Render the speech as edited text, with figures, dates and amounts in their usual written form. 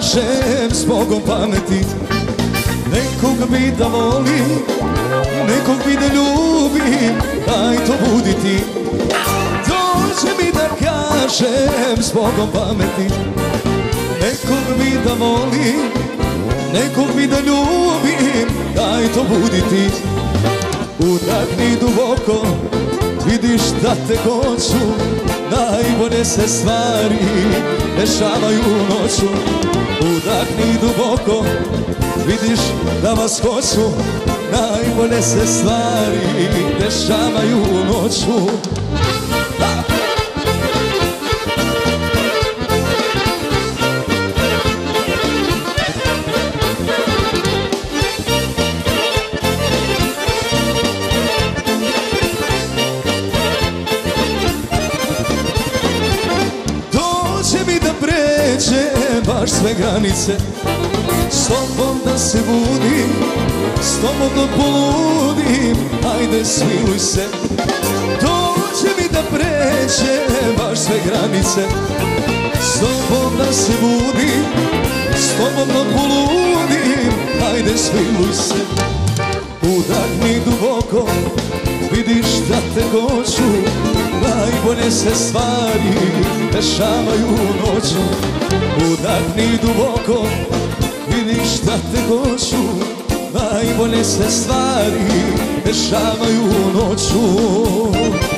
kažem s Bogom pameti. Nekog bi da volim, nekog bi da ljubim, daj to budi ti. Dođe mi da kažem s Bogom pameti. Nekog bi da volim, nekog bi da ljubim, daj to budi ti. Udahni duboko, vidiš da te hoću, najbolje se stvari dešavaju noću. Udahni duboko, vidiš da vas hoću, najbolje se stvari dešavaju noću. Baš sve granice, s tobom da se budim, s tobom da poludim, ajde smiluj se. Dođe mi da pređe baš sve granice, s tobom da se budim, s tobom da poludim, ajde smiluj se. Udahni duboko, vidiš da te hoću, najbolje se stvari dešavaju noću. Udahni duboko, vidiš da te hoću, najbolje se stvari dešavaju noću.